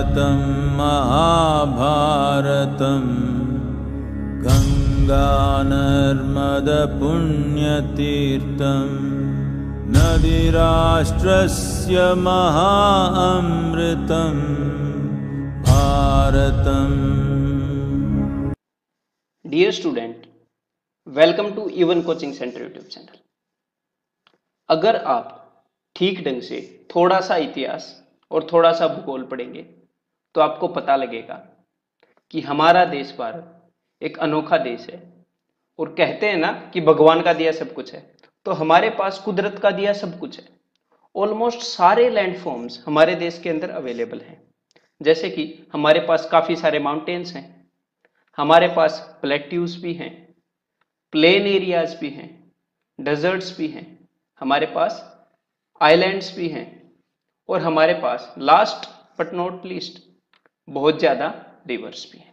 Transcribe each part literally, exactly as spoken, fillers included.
भारतं महाभारतं गंगा नर्मद पुण्यतीर्थं नदीराष्ट्रस्य महाअमृतं भारतम्। Dear student, welcome to even coaching centre YouTube channel. अगर आप ठीक ढंग से थोड़ा सा इतिहास और थोड़ा सा भूगोल पढ़ेंगे तो आपको पता लगेगा कि हमारा देश भारत एक अनोखा देश है। और कहते हैं ना कि भगवान का दिया सब कुछ है, तो हमारे पास कुदरत का दिया सब कुछ है। ऑलमोस्ट सारे लैंडफॉर्म्स हमारे देश के अंदर अवेलेबल हैं। जैसे कि हमारे पास काफी सारे माउंटेन्स हैं, हमारे पास प्लेट्यूज भी हैं, प्लेन एरियाज भी हैं, डेजर्ट्स भी हैं, हमारे पास आइलैंड्स भी हैं, और हमारे पास लास्ट बट नॉट लीस्ट बहुत ज्यादा रिवर्स भी हैं।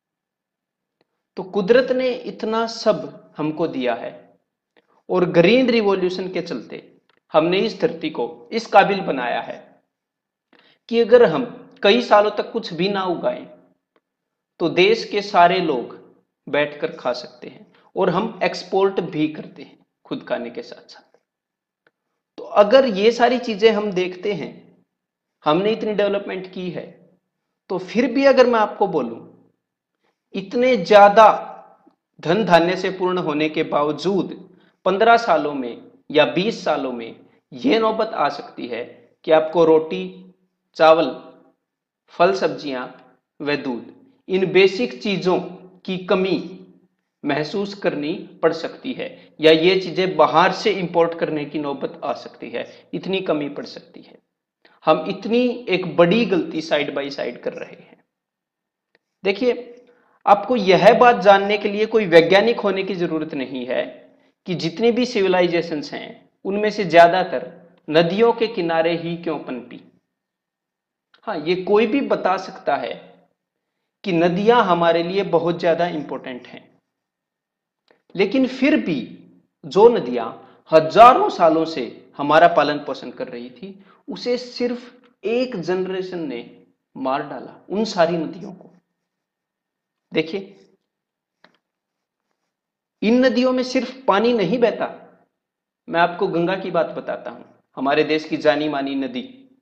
तो कुदरत ने इतना सब हमको दिया है, और ग्रीन रिवॉल्यूशन के चलते हमने इस धरती को इस काबिल बनाया है कि अगर हम कई सालों तक कुछ भी ना उगाएं तो देश के सारे लोग बैठकर खा सकते हैं, और हम एक्सपोर्ट भी करते हैं खुद खाने के साथ साथ। तो अगर ये सारी चीजें हम देखते हैं, हमने इतनी डेवलपमेंट की है, तो फिर भी अगर मैं आपको बोलूं इतने ज्यादा धन धान्य से पूर्ण होने के बावजूद पंद्रह सालों में या बीस सालों में यह नौबत आ सकती है कि आपको रोटी, चावल, फल, सब्जियां व दूध, इन बेसिक चीजों की कमी महसूस करनी पड़ सकती है, या ये चीजें बाहर से इंपोर्ट करने की नौबत आ सकती है। इतनी कमी पड़ सकती है। हम इतनी एक बड़ी गलती साइड बाय साइड कर रहे हैं। देखिए, आपको यह बात जानने के लिए कोई वैज्ञानिक होने की जरूरत नहीं है कि जितनी भी सिविलाइजेशंस हैं उनमें से ज्यादातर नदियों के किनारे ही क्यों पनपी। हाँ, ये कोई भी बता सकता है कि नदियां हमारे लिए बहुत ज्यादा इंपॉर्टेंट हैं, लेकिन फिर भी जो नदियां हजारों सालों से हमारा पालन पोषण कर रही थी, उसे सिर्फ एक जनरेशन ने मार डाला, उन सारी नदियों को। देखिए, इन नदियों में सिर्फ पानी नहीं बहता। मैं आपको गंगा की बात बताता हूं, हमारे देश की जानी मानी नदी,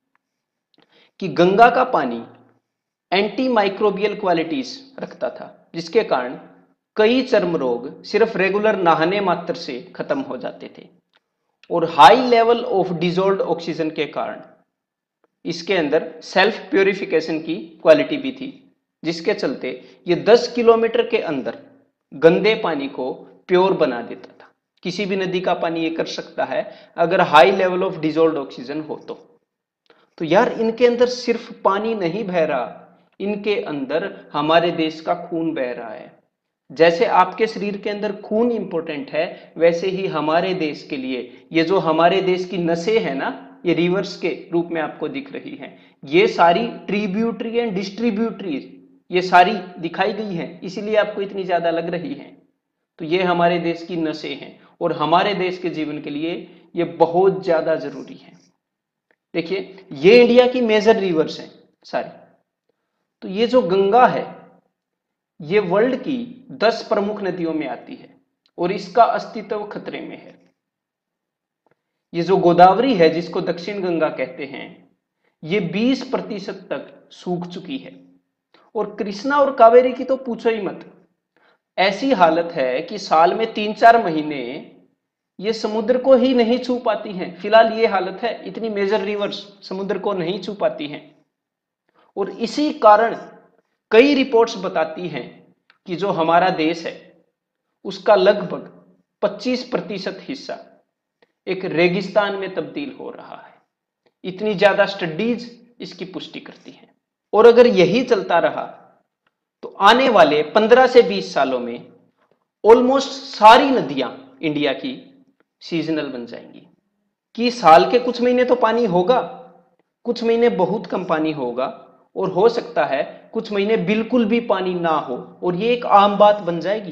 कि गंगा का पानी एंटी माइक्रोबियल क्वालिटीज रखता था, जिसके कारण कई चर्म रोग सिर्फ रेगुलर नहाने मात्र से खत्म हो जाते थे। और high level of dissolved oxygen के कारण इसके अंदर सेल्फ प्योरिफिकेशन की क्वालिटी भी थी, जिसके चलते ये दस किलोमीटर के अंदर गंदे पानी को प्योर बना देता था। किसी भी नदी का पानी ये कर सकता है अगर high level of dissolved oxygen हो तो। तो यार, इनके अंदर सिर्फ पानी नहीं बह रहा, इनके अंदर हमारे देश का खून बह रहा है। जैसे आपके शरीर के अंदर खून इंपॉर्टेंट है, वैसे ही हमारे देश के लिए ये जो हमारे देश की नसें हैं ना, ये रिवर्स के रूप में आपको दिख रही हैं। ये सारी ट्रिब्यूटरी एंड डिस्ट्रीब्यूटरी ये सारी दिखाई गई हैं, इसीलिए आपको इतनी ज्यादा लग रही हैं। तो ये हमारे देश की नसें हैं, और हमारे देश के जीवन के लिए ये बहुत ज्यादा जरूरी है। देखिए, ये इंडिया की मेजर रिवर्स हैं सारी। तो ये जो गंगा है, ये वर्ल्ड की दस प्रमुख नदियों में आती है, और इसका अस्तित्व खतरे में है। ये जो गोदावरी है, जिसको दक्षिण गंगा कहते हैं, ये बीस प्रतिशत तक सूख चुकी है। और कृष्णा और कावेरी की तो पूछो ही मत। ऐसी हालत है कि साल में तीन चार महीने ये समुद्र को ही नहीं छू पाती हैं। फिलहाल ये हालत है, इतनी मेजर रिवर्स समुद्र को नहीं छू पाती हैं। और इसी कारण कई रिपोर्ट्स बताती हैं कि जो हमारा देश है उसका लगभग पच्चीस प्रतिशत हिस्सा एक रेगिस्तान में तब्दील हो रहा है। इतनी ज्यादा स्टडीज इसकी पुष्टि करती हैं। और अगर यही चलता रहा तो आने वाले पंद्रह से बीस सालों में ऑलमोस्ट सारी नदियां इंडिया की सीजनल बन जाएंगी, कि साल के कुछ महीने तो पानी होगा, कुछ महीने बहुत कम पानी होगा, और हो सकता है कुछ महीने बिल्कुल भी पानी ना हो, और ये एक आम बात बन जाएगी।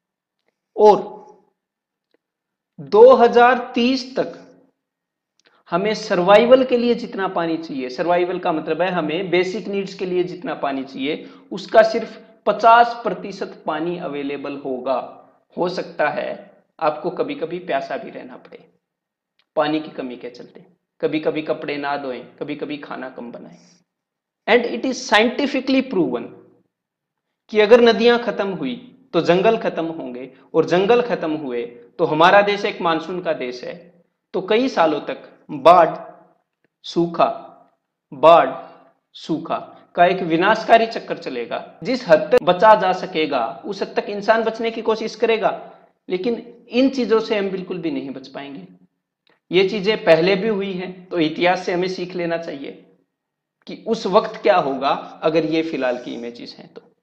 और दो हज़ार तीस तक हमें सर्वाइवल के लिए जितना पानी चाहिए, सर्वाइवल का मतलब है हमें बेसिक नीड्स के लिए जितना पानी चाहिए, उसका सिर्फ पचास प्रतिशत पानी अवेलेबल होगा। हो सकता है आपको कभी कभी प्यासा भी रहना पड़े पानी की कमी के चलते, कभी कभी कपड़े ना धोएं, कभी कभी खाना कम बनाएं। And it is scientifically proven कि अगर नदियां खत्म हुई तो जंगल खत्म होंगे, और जंगल खत्म हुए तो हमारा देश एक मानसून का देश है, तो कई सालों तक बाढ़ सूखा बाढ़ सूखा का एक विनाशकारी चक्कर चलेगा। जिस हद तक बचा जा सकेगा उस हद तक इंसान बचने की कोशिश करेगा, लेकिन इन चीजों से हम बिल्कुल भी नहीं बच पाएंगे। ये चीजें पहले भी हुई हैं, तो इतिहास से हमें सीख लेना चाहिए कि उस वक्त क्या होगा अगर ये फिलहाल की इमेजेस हैं। तो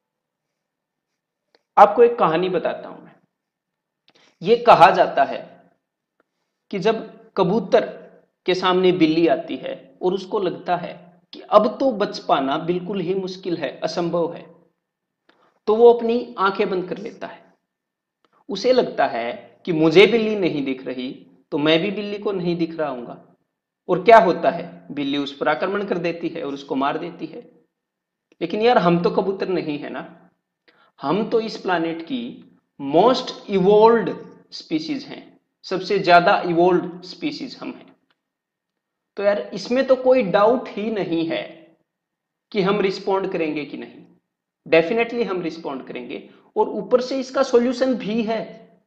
आपको एक कहानी बताता हूं मैं। ये कहा जाता है कि जब कबूतर के सामने बिल्ली आती है और उसको लगता है कि अब तो बच पाना बिल्कुल ही मुश्किल है, असंभव है, तो वो अपनी आंखें बंद कर लेता है। उसे लगता है कि मुझे बिल्ली नहीं दिख रही तो मैं भी बिल्ली को नहीं दिख रहा हूंगा। और क्या होता है, बिल्ली उस पर आक्रमण कर देती है और उसको मार देती है। लेकिन यार हम तो कबूतर नहीं है ना, हम तो इस प्लानेट की मोस्ट इवोल्व्ड स्पीसीज हैं, सबसे ज्यादा इवोल्व्ड स्पीसीज हम हैं। तो यार इसमें तो कोई डाउट ही नहीं है कि हम रिस्पॉन्ड करेंगे कि नहीं। डेफिनेटली हम रिस्पॉन्ड करेंगे, और ऊपर से इसका सॉल्यूशन भी है।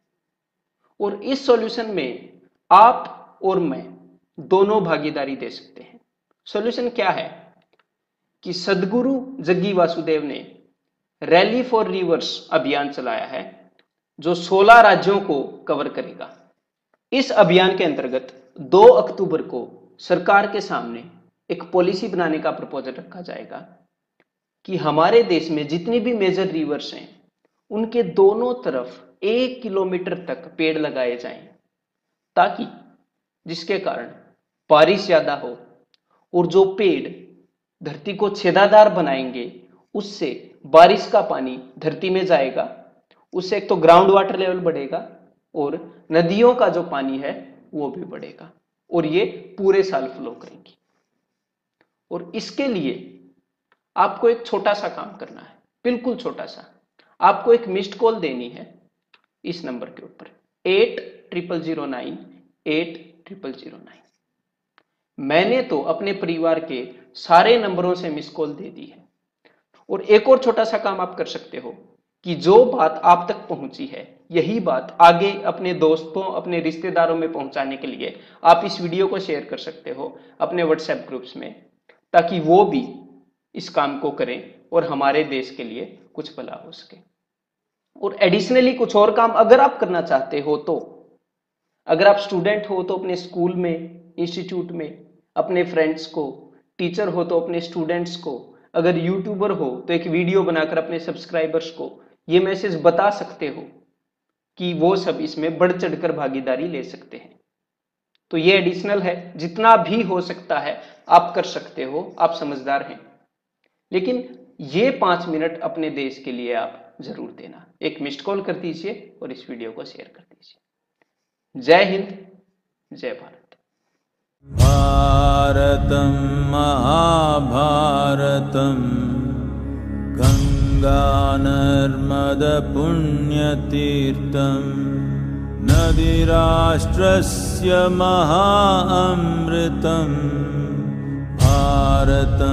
और इस सॉल्यूशन में आप और मैं दोनों भागीदारी दे सकते हैं। सॉल्यूशन क्या है कि सदगुरु जग्गी वासुदेव ने रैली फॉर रिवर्स अभियान चलाया है, जो सोलह राज्यों को कवर करेगा। इस अभियान के अंतर्गत दो अक्टूबर को सरकार के सामने एक पॉलिसी बनाने का प्रपोजल रखा जाएगा कि हमारे देश में जितनी भी मेजर रिवर्स हैं उनके दोनों तरफ एक किलोमीटर तक पेड़ लगाए जाएं, ताकि जिसके कारण बारिश ज्यादा हो, और जो पेड़ धरती को छेदादार बनाएंगे उससे बारिश का पानी धरती में जाएगा। उससे एक तो ग्राउंड वाटर लेवल बढ़ेगा और नदियों का जो पानी है वो भी बढ़ेगा, और ये पूरे साल फ्लो करेंगी। और इसके लिए आपको एक छोटा सा काम करना है, बिल्कुल छोटा सा। आपको एक मिस्ड कॉल देनी है इस नंबर के ऊपर, eight triple zero nine eight triple zero nine. मैंने तो अपने परिवार के सारे नंबरों से मिस कॉल दे दी है। और एक और छोटा सा काम आप कर सकते हो कि जो बात आप तक पहुंची है यही बात आगे अपने दोस्तों, अपने रिश्तेदारों में पहुंचाने के लिए आप इस वीडियो को शेयर कर सकते हो अपने व्हाट्सएप ग्रुप्स में, ताकि वो भी इस काम को करें और हमारे देश के लिए कुछ भला हो सके। और एडिशनली कुछ और काम अगर आप करना चाहते हो, तो अगर आप स्टूडेंट हो तो अपने स्कूल में, इंस्टीट्यूट में अपने फ्रेंड्स को, टीचर हो तो अपने स्टूडेंट्स को, अगर यूट्यूबर हो तो एक वीडियो बनाकर अपने सब्सक्राइबर्स को ये मैसेज बता सकते हो कि वो सब इसमें बढ़ चढ़कर भागीदारी ले सकते हैं। तो ये एडिशनल है, जितना भी हो सकता है आप कर सकते हो, आप समझदार हैं। लेकिन ये पांच मिनट अपने देश के लिए आप जरूर देना। एक मिस्ड कॉल कर दीजिए और इस वीडियो को शेयर कर दीजिए। जय हिंद, जय भारत। भारतं महाभारतं गंगा नर्मदा पुण्यतीर्थं नदीराष्ट्रस्य महाअमृतं भारतं